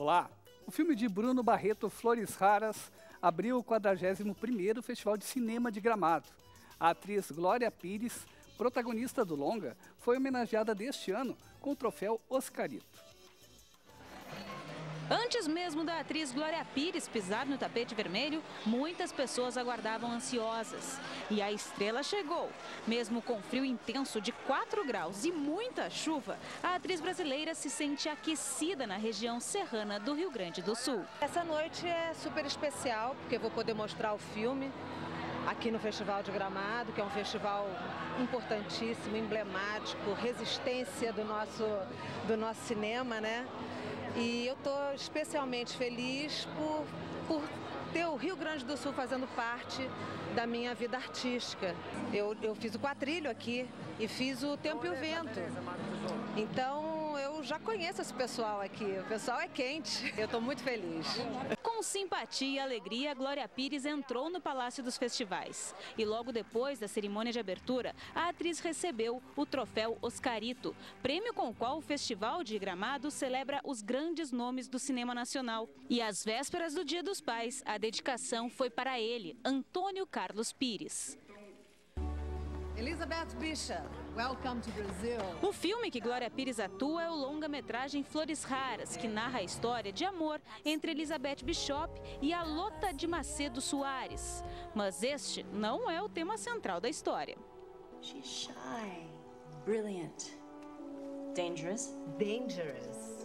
Olá! O filme de Bruno Barreto, Flores Raras, abriu o 41º Festival de Cinema de Gramado. A atriz Glória Pires, protagonista do longa, foi homenageada deste ano com o troféu Oscarito. Antes mesmo da atriz Glória Pires pisar no tapete vermelho, muitas pessoas aguardavam ansiosas. E a estrela chegou. Mesmo com frio intenso de 4 graus e muita chuva, a atriz brasileira se sente aquecida na região serrana do Rio Grande do Sul. Essa noite é super especial, porque eu vou poder mostrar o filme aqui no Festival de Gramado, que é um festival importantíssimo, emblemático, resistência do nosso cinema, né? E eu estou especialmente feliz por ter o Rio Grande do Sul fazendo parte da minha vida artística. Eu fiz o quadrilho aqui e fiz o Tempo e o Vento. Então eu já conheço esse pessoal aqui, o pessoal é quente, eu estou muito feliz. Com simpatia e alegria, Glória Pires entrou no Palácio dos Festivais. E logo depois da cerimônia de abertura, a atriz recebeu o troféu Oscarito, prêmio com o qual o Festival de Gramado celebra os grandes nomes do cinema nacional. E às vésperas do Dia dos Pais, a dedicação foi para ele, Antônio Carlos Pires. Elizabeth Bishop, welcome to Brazil. O filme que Glória Pires atua é o longa-metragem Flores Raras, que narra a história de amor entre Elizabeth Bishop e a Lota de Macedo Soares. Mas este não é o tema central da história. She's shy, brilliant, dangerous. Dangerous.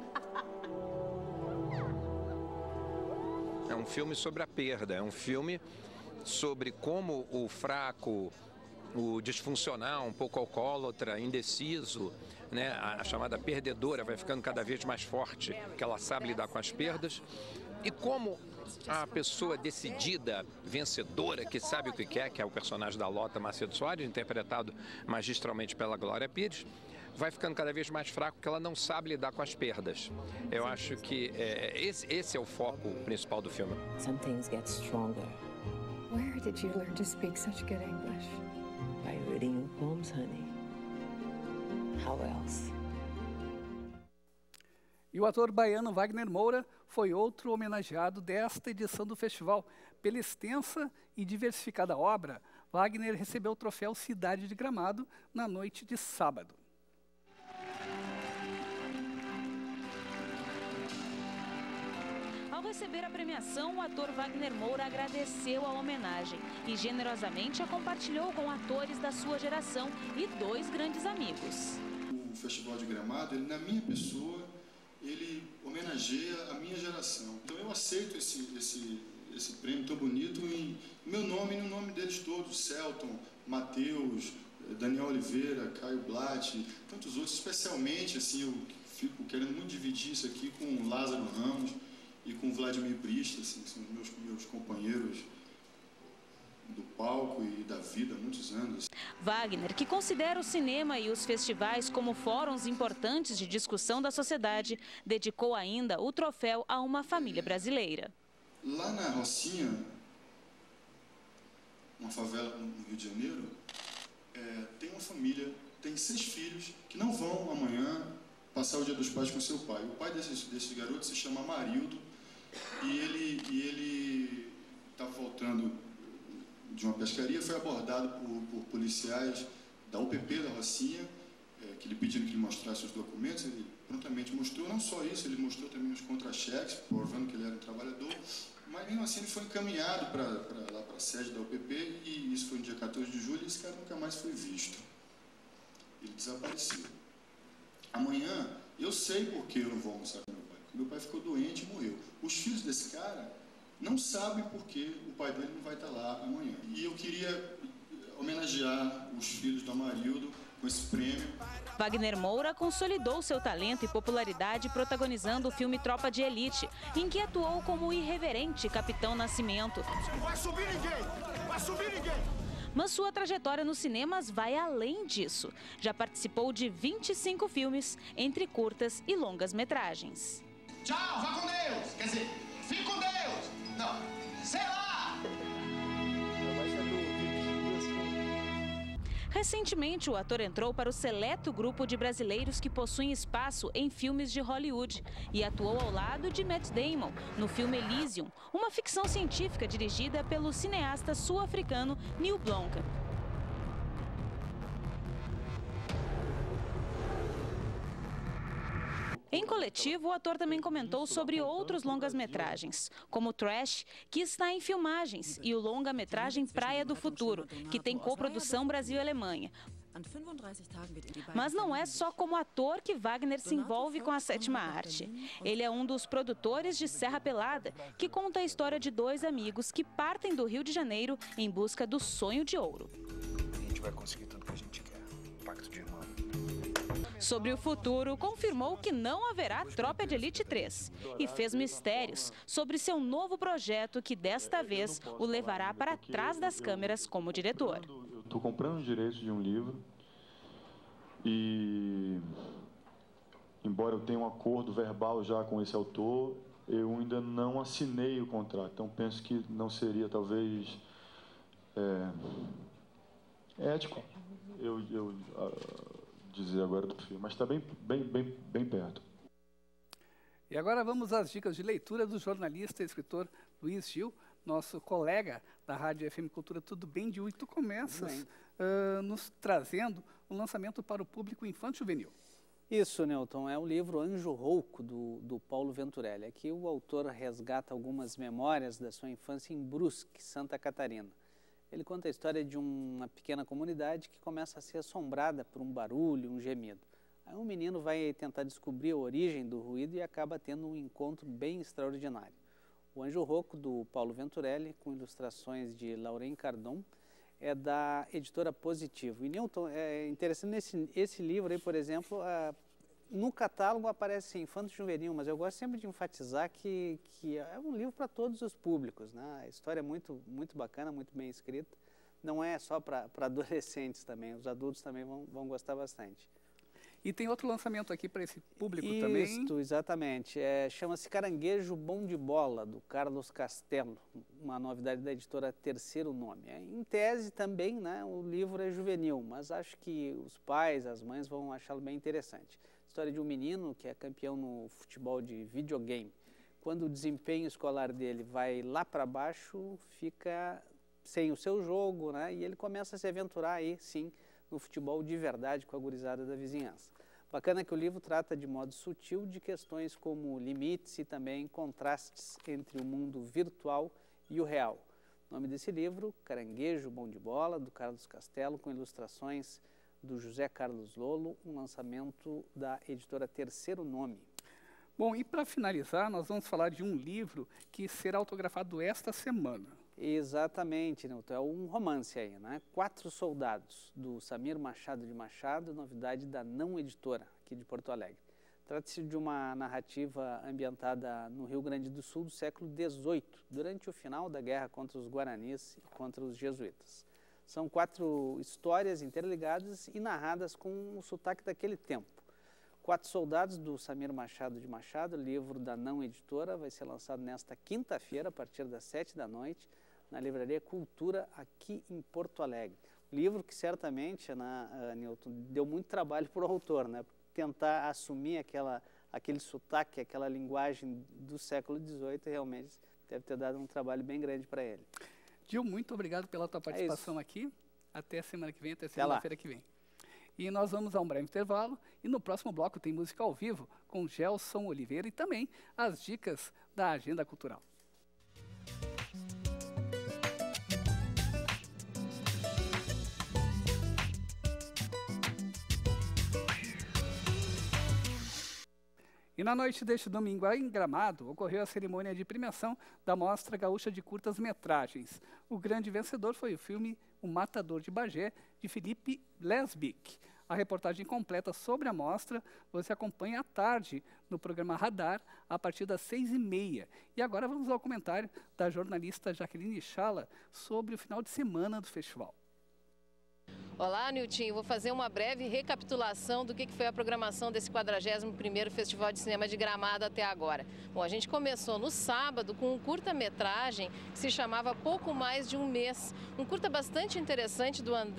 É um filme sobre a perda, é um filme sobre como o fraco, o disfuncional, um pouco alcoólatra, indeciso, né? A chamada perdedora vai ficando cada vez mais forte, que ela sabe lidar com as perdas. E como a pessoa decidida, vencedora, que sabe o que quer, que é o personagem da Lota Macedo Soares, interpretado magistralmente pela Glória Pires, vai ficando cada vez mais fraco, porque ela não sabe lidar com as perdas. Eu acho que esse é o foco principal do filme. Some things get stronger. Where did you learn to speak such good English? By reading your poems, honey. How else? E o ator baiano Wagner Moura foi outro homenageado desta edição do festival. Pela extensa e diversificada obra, Wagner recebeu o troféu Cidade de Gramado na noite de sábado. Ao receber a premiação, o ator Wagner Moura agradeceu a homenagem e generosamente a compartilhou com atores da sua geração e 2 grandes amigos. O Festival de Gramado, ele, na minha pessoa, ele homenageia a minha geração. Então eu aceito esse prêmio tão bonito em meu nome e no nome deles todos, Celton, Matheus, Daniel Oliveira, Caio Blatt, tantos outros. Especialmente, assim, eu fico querendo muito dividir isso aqui com o Lázaro Ramos e com o Vladimir Brista, assim, que são meus companheiros do palco e da vida há muitos anos. Wagner, que considera o cinema e os festivais como fóruns importantes de discussão da sociedade, dedicou ainda o troféu a uma família brasileira. Lá na Rocinha, uma favela no Rio de Janeiro, tem uma família, tem 6 filhos que não vão amanhã passar o Dia dos Pais com seu pai. O pai desse garoto se chama Amarildo e ele estava voltando de uma pescaria, foi abordado por policiais da UPP da Rocinha, que lhe pediram que ele mostrasse os documentos. Ele prontamente mostrou, não só isso, ele mostrou também os contra-cheques, provando que ele era um trabalhador, mas mesmo assim ele foi encaminhado lá para a sede da UPP, e isso foi no dia 14 de julho, e esse cara nunca mais foi visto. Ele desapareceu. Amanhã, eu sei por que eu não vou almoçar com meu pai, porque meu pai ficou doente e morreu. Os filhos desse cara não sabem por que o pai dele não vai estar lá amanhã. E eu queria homenagear os filhos do Amarildo com esse prêmio. Wagner Moura consolidou seu talento e popularidade protagonizando o filme Tropa de Elite, em que atuou como o irreverente Capitão Nascimento. Não vai subir ninguém! Vai subir ninguém! Mas sua trajetória nos cinemas vai além disso. Já participou de 25 filmes, entre curtas e longas metragens. Tchau, vá com Deus! Quer dizer, fique com Deus! Não, sei lá! Recentemente, o ator entrou para o seleto grupo de brasileiros que possuem espaço em filmes de Hollywood e atuou ao lado de Matt Damon no filme Elysium, uma ficção científica dirigida pelo cineasta sul-africano Neil Blomkamp. Em coletivo, o ator também comentou sobre outros longas-metragens, como Trash, que está em filmagens, e o longa-metragem Praia do Futuro, que tem coprodução Brasil e Alemanha. Mas não é só como ator que Wagner se envolve com a sétima arte. Ele é um dos produtores de Serra Pelada, que conta a história de dois amigos que partem do Rio de Janeiro em busca do sonho de ouro. A gente vai conseguir tudo que a gente quer. Pacto de irmão. Sobre o futuro, confirmou que não haverá Tropa de Elite 3 e fez mistérios sobre seu novo projeto que desta vez o levará para trás das câmeras como diretor. Eu estou comprando os direitos de um livro e, embora eu tenha um acordo verbal já com esse autor, eu ainda não assinei o contrato. Então penso que não seria talvez ético eu dizer agora do filme, mas está bem perto. E agora vamos às dicas de leitura do jornalista e escritor Luiz Gil, nosso colega da Rádio FM Cultura. Tudo bem, Gil? E tu começas nos trazendo um lançamento para o público infanto-juvenil. Isso, Newton, é o livro Anjo Rouco, do Paulo Venturelli. Aqui o autor resgata algumas memórias da sua infância em Brusque, Santa Catarina. Ele conta a história de uma pequena comunidade que começa a ser assombrada por um barulho, um gemido. Aí um menino vai tentar descobrir a origem do ruído e acaba tendo um encontro bem extraordinário. O Anjo Rouco, do Paulo Venturelli, com ilustrações de Lauren Cardon, é da editora Positivo. E, Newton, é interessante esse livro aí, por exemplo, no catálogo aparece infanto-juvenil, mas eu gosto sempre de enfatizar que é um livro para todos os públicos, né? A história é muito bacana, muito bem escrita. Não é só para adolescentes também, os adultos também vão gostar bastante. E tem outro lançamento aqui para esse público também? Isso, exatamente. Chama-se Caranguejo Bom de Bola, do Carlos Castelo, uma novidade da editora Terceiro Nome. Em tese também, né, o livro é juvenil, mas acho que os pais, as mães vão achá-lo bem interessante. História de um menino que é campeão no futebol de videogame. Quando o desempenho escolar dele vai lá para baixo, fica sem o seu jogo, né? E ele começa a se aventurar aí, sim, no futebol de verdade com a gurizada da vizinhança. Bacana que o livro trata de modo sutil de questões como limites e também contrastes entre o mundo virtual e o real. O nome desse livro, Caranguejo Bom de Bola, do Carlos Castelo, com ilustrações do José Carlos Lolo, um lançamento da editora Terceiro Nome. Bom, e para finalizar, nós vamos falar de um livro que será autografado esta semana. Exatamente, Newton, é um romance aí, né? 4 Soldados, do Samir Machado de Machado, novidade da Não Editora, aqui de Porto Alegre. Trata-se de uma narrativa ambientada no Rio Grande do Sul do século XVIII, durante o final da guerra contra os Guaranis e contra os jesuítas. São 4 histórias interligadas e narradas com o sotaque daquele tempo. 4 Soldados, do Samir Machado de Machado, livro da Não Editora, vai ser lançado nesta quinta-feira, a partir das 7 da noite, na Livraria Cultura, aqui em Porto Alegre. Livro que certamente, Newton, deu muito trabalho para o autor, né? Tentar assumir aquele sotaque, aquela linguagem do século XVIII, realmente deve ter dado um trabalho bem grande para ele. Gil, muito obrigado pela tua participação aqui. Até a semana que vem, até segunda-feira que vem. E nós vamos a um breve intervalo e no próximo bloco tem música ao vivo com Gelson Oliveira e também as dicas da Agenda Cultural. E na noite deste domingo, em Gramado, ocorreu a cerimônia de premiação da Mostra Gaúcha de Curtas-Metragens. O grande vencedor foi o filme O Matador de Bagé, de Felipe Lesbic. A reportagem completa sobre a mostra você acompanha à tarde no programa Radar, a partir das 6h30. E agora vamos ao comentário da jornalista Jaqueline Chala sobre o final de semana do festival. Olá, Nilton. Vou fazer uma breve recapitulação do que foi a programação desse 41º Festival de Cinema de Gramado até agora. Bom, a gente começou no sábado com um curta-metragem que se chamava Pouco Mais de um Mês. Um curta bastante interessante do André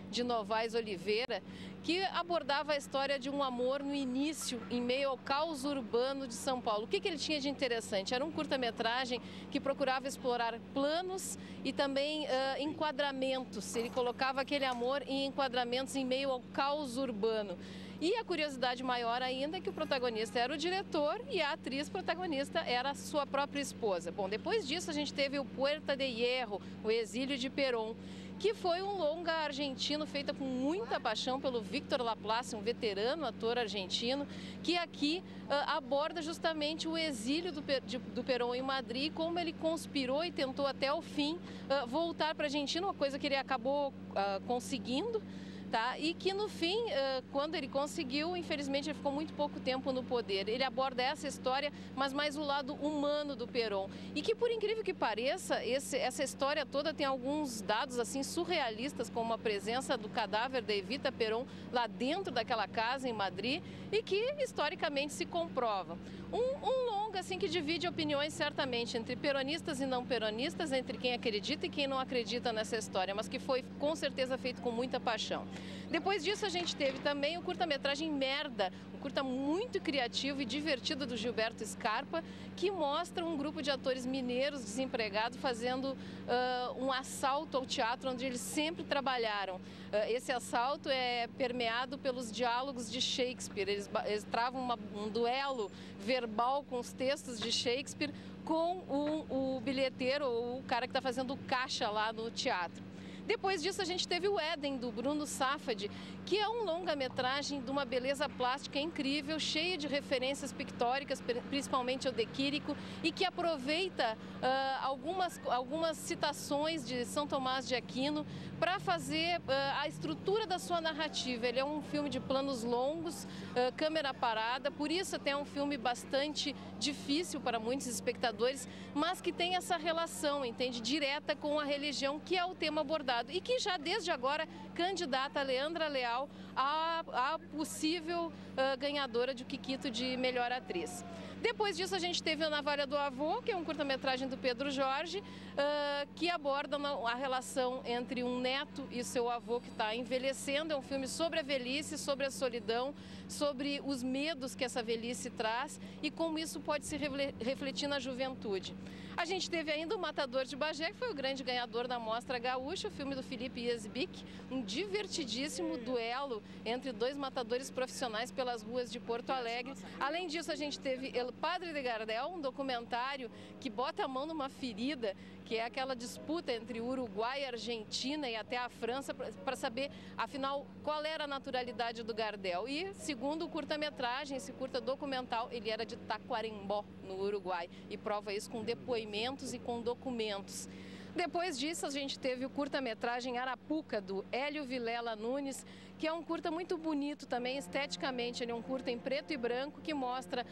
de Novaes Oliveira, que abordava a história de um amor no início, em meio ao caos urbano de São Paulo. O que ele tinha de interessante? Era um curta-metragem que procurava explorar planos e também enquadramentos. Ele colocava aquele amor em enquadramentos em meio ao caos urbano. E a curiosidade maior ainda é que o protagonista era o diretor e a atriz protagonista era a sua própria esposa. Bom, depois disso a gente teve o Puerta de Hierro, o Exílio de Perón, que foi um longa argentino feito com muita paixão pelo Víctor Laplace, um veterano ator argentino, que aqui aborda justamente o exílio do Perón em Madrid, como ele conspirou e tentou até o fim voltar para a Argentina, uma coisa que ele acabou conseguindo. Tá? E que no fim, quando ele conseguiu, infelizmente ele ficou muito pouco tempo no poder. Ele aborda essa história, mas mais o lado humano do Perón. E que, por incrível que pareça, essa história toda tem alguns dados assim surrealistas, como a presença do cadáver da Evita Perón lá dentro daquela casa em Madrid, e que historicamente se comprova. Um longa assim que divide opiniões certamente entre peronistas e não peronistas, entre quem acredita e quem não acredita nessa história, mas que foi com certeza feito com muita paixão. Depois disso a gente teve também o curta-metragem Merda, um curta muito criativo e divertido do Gilberto Scarpa, que mostra um grupo de atores mineiros desempregados fazendo um assalto ao teatro onde eles sempre trabalharam. Esse assalto é permeado pelos diálogos de Shakespeare, eles travam um duelo verbal com os textos de Shakespeare com o bilheteiro ou o cara que está fazendo o caixa lá no teatro. Depois disso a gente teve o Éden, do Bruno Safadi, que é um longa-metragem de uma beleza plástica incrível, cheio de referências pictóricas, principalmente ao De Quirico, e que aproveita algumas citações de São Tomás de Aquino para fazer a estrutura da sua narrativa. Ele é um filme de planos longos, câmera parada, por isso até é um filme bastante difícil para muitos espectadores, mas que tem essa relação, entende, direta com a religião, que é o tema abordado. E que já desde agora candidata a Leandra Leal a possível ganhadora de Kikito de melhor atriz. Depois disso a gente teve A Navalha do Avô, que é um curta-metragem do Pedro Jorge, que aborda a relação entre um neto e seu avô que está envelhecendo. É um filme sobre a velhice, sobre a solidão, sobre os medos que essa velhice traz e como isso pode se refletir na juventude. A gente teve ainda O Matador de Bagé, que foi o grande ganhador da Mostra Gaúcha, o filme do Felipe Yesbic, um divertidíssimo duelo entre dois matadores profissionais pelas ruas de Porto Alegre. Além disso, a gente teve El Padre de Gardel, um documentário que bota a mão numa ferida, que é aquela disputa entre Uruguai, Argentina e até a França, para saber, afinal, qual era a naturalidade do Gardel. E, segundo o curta-metragem, esse curta documental, ele era de Tacuarembó, no Uruguai, e prova isso com depoimentos e com documentos. Depois disso, a gente teve o curta-metragem Arapuca, do Hélio Vilela Nunes, que é um curta muito bonito também, esteticamente. Ele é um curta em preto e branco que mostra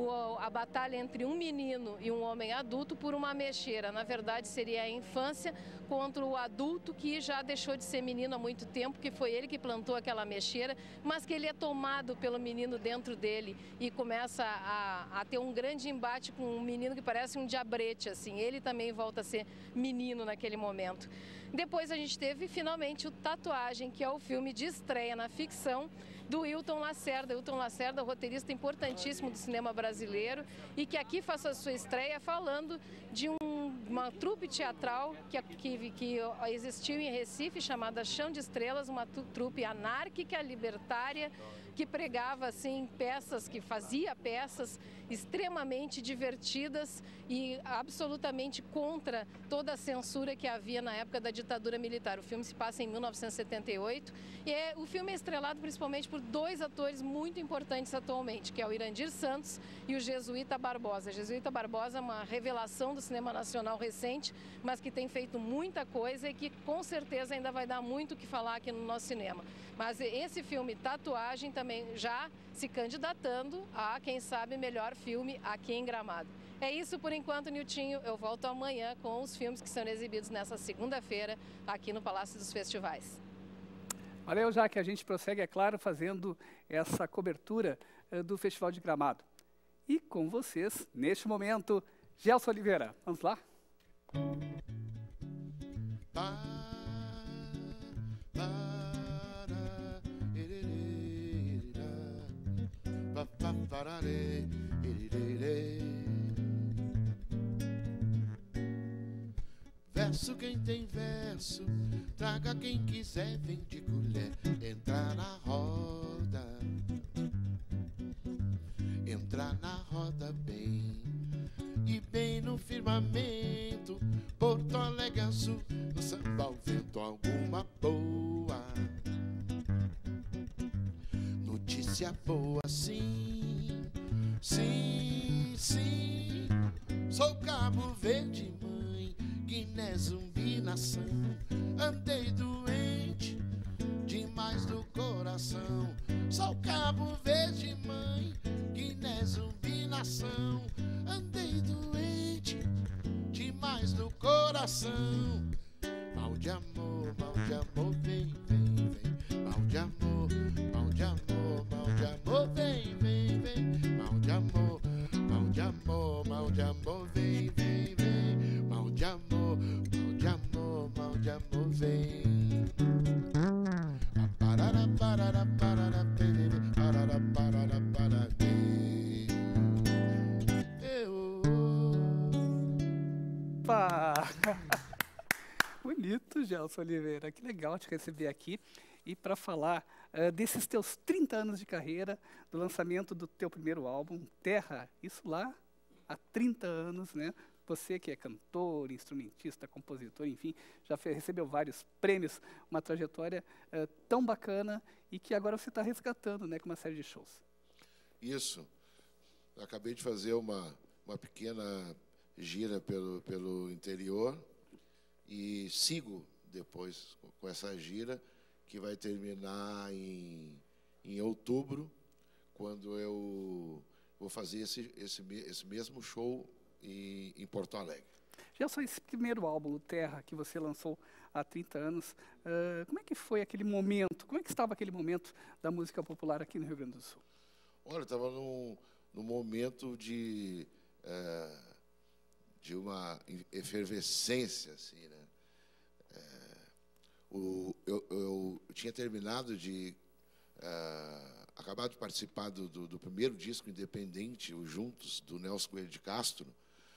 a batalha entre um menino e um homem adulto por uma ameixeira. Na verdade, seria a infância contra o adulto que já deixou de ser menino há muito tempo, que foi ele que plantou aquela ameixeira, mas que ele é tomado pelo menino dentro dele e começa a ter um grande embate com um menino que parece um diabrete, assim. Ele também volta a ser menino naquele momento. Depois a gente teve finalmente o Tatuagem, que é o filme de estreia na ficção do Hilton Lacerda. Hilton Lacerda, roteirista importantíssimo do cinema brasileiro e que aqui faz a sua estreia falando de uma trupe teatral que existiu em Recife, chamada Chão de Estrelas, uma trupe anárquica, libertária, que pregava assim peças, que fazia peças extremamente divertidas e absolutamente contra toda a censura que havia na época da ditadura militar. O filme se passa em 1978 e o filme é estrelado principalmente por dois atores muito importantes atualmente, que é o Irandir Santos e o Jesuíta Barbosa. Jesuíta Barbosa é uma revelação do cinema nacional recente, mas que tem feito muita coisa e que com certeza ainda vai dar muito o que falar aqui no nosso cinema. Mas esse filme Tatuagem também já se candidatando a, quem sabe, melhor filme aqui em Gramado. É isso por enquanto, Niltinho. Eu volto amanhã com os filmes que serão exibidos nessa segunda-feira aqui no Palácio dos Festivais. Valeu, Jaque. A gente prossegue, é claro, fazendo essa cobertura do Festival de Gramado. E com vocês, neste momento, Gelson Oliveira. Vamos lá? pararé, irirê. Verso quem tem verso, traga quem quiser, vem de colher, entrar na roda. Entrar na roda bem, e bem no firmamento, Porto Alegre azul, no samba ao vento alguma boa. Notícia boa, sim, sim, sim. Sou Cabo Verde, mãe, Guiné, Zumbi, nação. Andei doente demais do coração. Sou Cabo Verde, mãe, Guiné, Zumbi, nação. Andei doente demais do coração. Mal de amor, vem, vem, vem. Mal de amor, vem, vem, vem. Mal de amor, vem, vem, vem. Mal de amor, vem. Parará, parará, parará, perere, parará, parará, parará. Opa! Bonito, Gelson Oliveira. Que legal te receber aqui e para falar desses teus 30 anos de carreira, do lançamento do teu primeiro álbum, Terra. Isso lá há 30 anos, né? Você que é cantor, instrumentista, compositor, enfim, já recebeu vários prêmios, uma trajetória tão bacana e que agora você está resgatando, né, com uma série de shows. Isso. Eu acabei de fazer uma pequena gira pelo interior e sigo depois com essa gira, que vai terminar em outubro, quando eu vou fazer esse mesmo show em Porto Alegre. Gelson, esse primeiro álbum, o Terra, que você lançou há 30 anos, como é que foi aquele momento? Como é que estava aquele momento da música popular aqui no Rio Grande do Sul? Olha, estava num momento de uma efervescência, assim, né? Eu tinha terminado de acabado de participar do primeiro disco independente, o Juntos, do Nelson Coelho de Castro,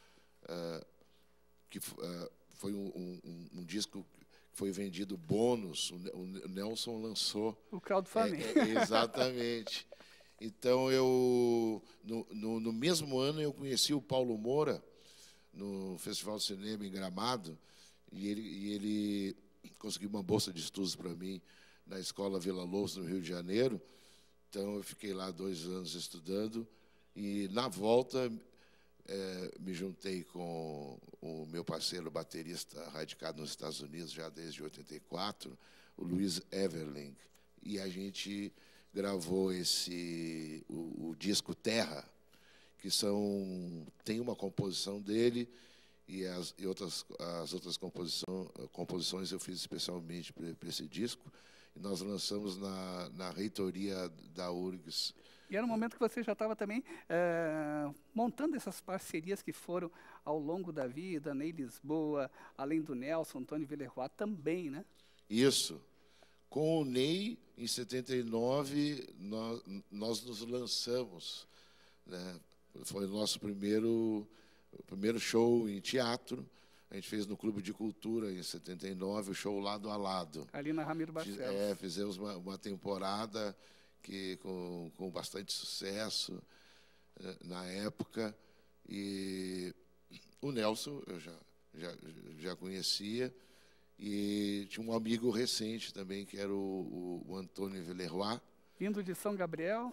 que foi um disco que foi vendido bônus. O Nelson lançou o crowdfunding. Exatamente. Então no mesmo ano eu conheci o Paulo Moura no Festival de Cinema em Gramado, e ele conseguiu uma bolsa de estudos para mim na Escola Vila Lobos, no Rio de Janeiro. Então eu fiquei lá 2 anos estudando, e na volta me juntei com o meu parceiro baterista radicado nos Estados Unidos já desde 84, o Luiz Everling, e a gente gravou o disco Terra, que tem uma composição dele, e as outras composições eu fiz especialmente para esse disco, e nós lançamos na reitoria da URGS. E era um momento que você já estava também montando essas parcerias que foram ao longo da vida, Ney Lisboa, além do Nelson, Antônio Villeroy também, né? Isso. Com o Ney, em 79, nós nos lançamos, né? Foi o nosso primeiro show em teatro. A gente fez no Clube de Cultura, em 79, o show Lado a Lado. Ali na Ramiro Barcelos. Fizemos uma temporada com bastante sucesso na época. E o Nelson eu já conhecia. E tinha um amigo recente também, que era o Antônio Villeroy. Vindo de São Gabriel.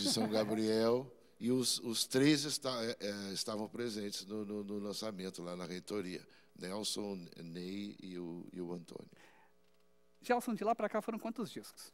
E os 3 estavam presentes no lançamento lá na reitoria. Nelson, Ney e o Antônio. Gelson, de lá para cá foram quantos discos?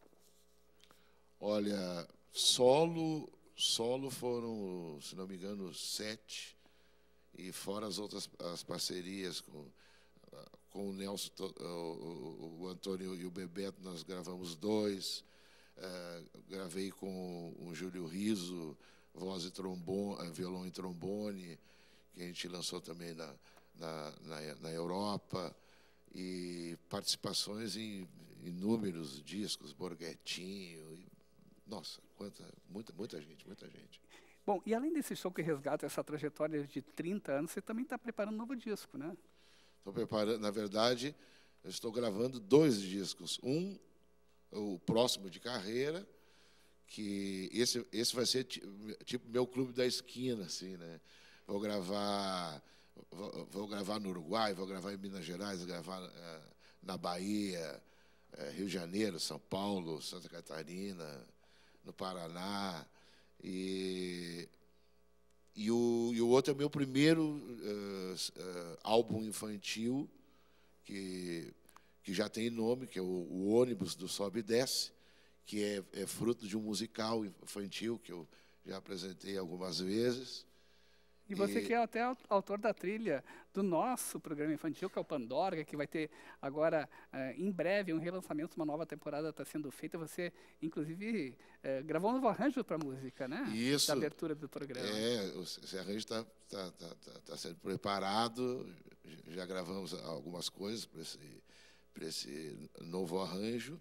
Olha, solo foram, se não me engano, 7. E fora as parcerias com o Nelson, o Antônio e o Bebeto, nós gravamos 2. Gravei com o Júlio Riso, voz e trombone, violão e trombone, que a gente lançou também na Europa, e participações em inúmeros discos, Borghetinho, nossa, muita gente. Bom, e além desse show que resgata essa trajetória de 30 anos, você também está preparando um novo disco, né? Estou preparando, na verdade, eu estou gravando 2 discos. O próximo de carreira, que esse vai ser tipo meu clube da esquina, assim, né? Vou gravar no Uruguai, vou gravar em Minas Gerais, vou gravar na Bahia, Rio de Janeiro, São Paulo, Santa Catarina, no Paraná. E o outro é o meu primeiro álbum infantil, que já tem nome, que é o Ônibus do Sobe e Desce, que é fruto de um musical infantil que eu já apresentei algumas vezes. E você que é até autor da trilha do nosso programa infantil, que é o Pandorga, que vai ter agora, em breve, um relançamento, uma nova temporada está sendo feita. Você, inclusive, gravou um novo arranjo para a música, né? Isso. Da abertura do programa. Esse arranjo está sendo preparado. Já gravamos algumas coisas para esse novo arranjo.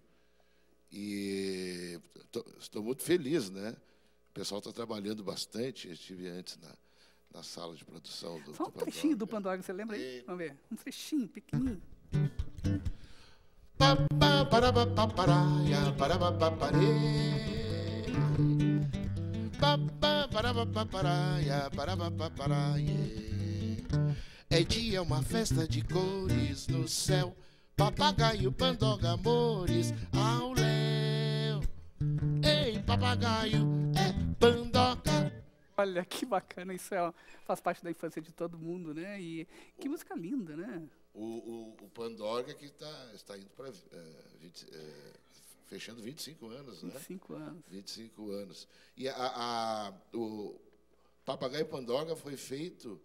E estou muito feliz, né? O pessoal está trabalhando bastante. Eu estive antes na sala de produção do Só um trechinho do Pandorga, você lembra aí? Vamos ver. Um trechinho, pequenininho. É dia, uma festa de cores no céu, papagaio, Pandorga, amores ao léu. Ei, papagaio, é Pandorga. Olha, que bacana, isso faz parte da infância de todo mundo, né? E que música linda, né? O Pandorga que está indo para fechando 25 anos, né? 25 anos. 25 anos. E o Papagaio Pandorga foi feito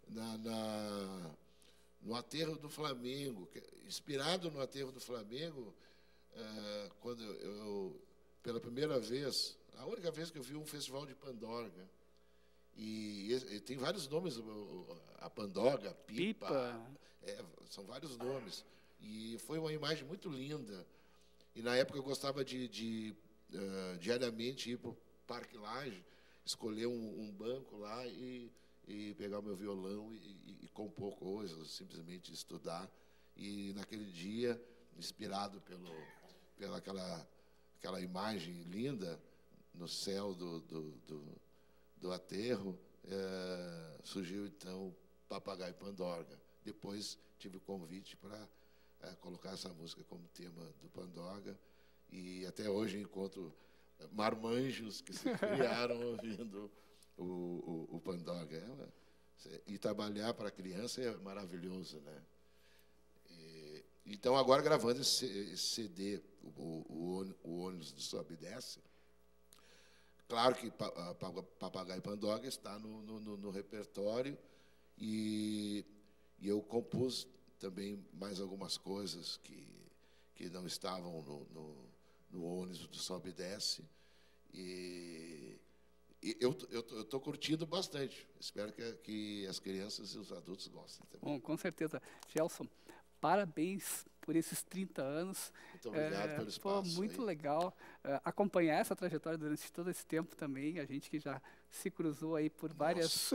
no Aterro do Flamengo, inspirado no Aterro do Flamengo, quando eu, pela primeira vez, a única vez que eu vi um festival de Pandorga. E tem vários nomes, a Pandorga, Pipa. São vários nomes. E foi uma imagem muito linda. E na época eu gostava de diariamente ir para o Parque Lage, escolher um banco lá e pegar o meu violão e compor coisas, simplesmente estudar. E naquele dia, inspirado pela aquela imagem linda no céu do aterro, surgiu então o Papagaio Pandorga. Depois tive o convite para colocar essa música como tema do Pandorga, e até hoje encontro marmanjos que se criaram ouvindo o Pandorga. E trabalhar para a criança é maravilhoso, né? Então, agora gravando esse CD, o Ônibus do Sobe e Desce. Claro que Papagaio Pandorga está no repertório, e eu compus também mais algumas coisas que não estavam no Ônibus do Sobe e Desce. E eu estou curtindo bastante. Espero que as crianças e os adultos gostem também. Bom, com certeza. Gelson, parabéns por esses 30 anos. Muito obrigado pelo espaço. Foi muito legal acompanhar essa trajetória durante todo esse tempo também. A gente que já se cruzou aí por vários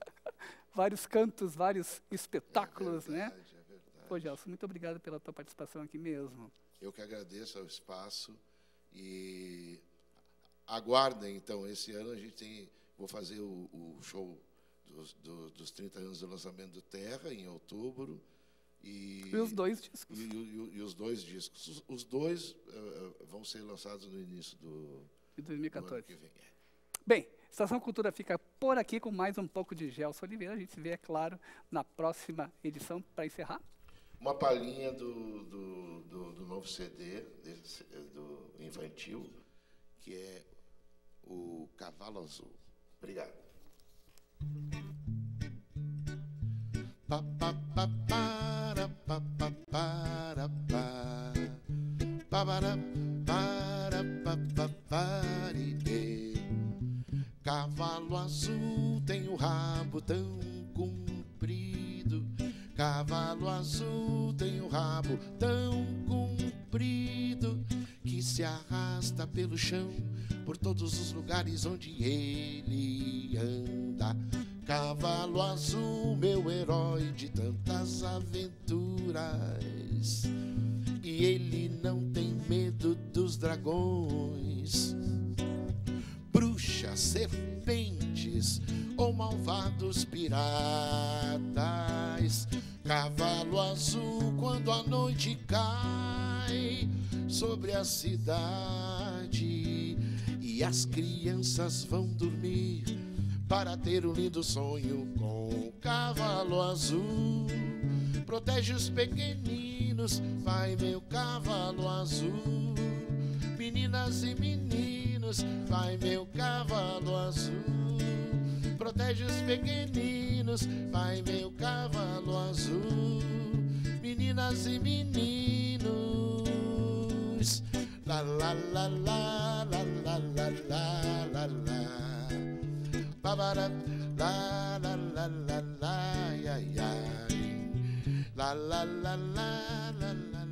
cantos, vários espetáculos, né? É verdade. Pô, Gelson, muito obrigado pela tua participação aqui mesmo. Eu que agradeço ao espaço e aguardem, então, esse ano vou fazer o show dos 30 anos do lançamento do Terra, em outubro. E os 2 discos. E os 2 discos. Os 2 vão ser lançados no início de 2014. Do ano que vem. Bem, Estação Cultura fica por aqui com mais um pouco de Gelson Oliveira. A gente se vê, é claro, na próxima edição. Para encerrar, uma palhinha do novo CD, do infantil, que é o Cavalo Azul. Obrigado. Cavalo azul tem o rabo tão comprido. Cavalo azul tem o rabo tão comprido que se arrasta arrasta pelo chão, por todos os lugares onde ele anda. Cavalo azul, meu herói de tantas aventuras, e ele não tem medo dos dragões, bruxas, serpentes ou malvados piratas. Cavalo azul, quando a noite cai sobre a cidade e as crianças vão dormir para ter um lindo sonho com o cavalo azul. Protege os pequeninos, vai meu cavalo azul. Meninas e meninos, vai meu cavalo azul. Protege os pequeninos, vai meu cavalo azul. Meninas e meninos, la la la la la la la la la la. Babara, la la la la la ya ya, la la la la la la.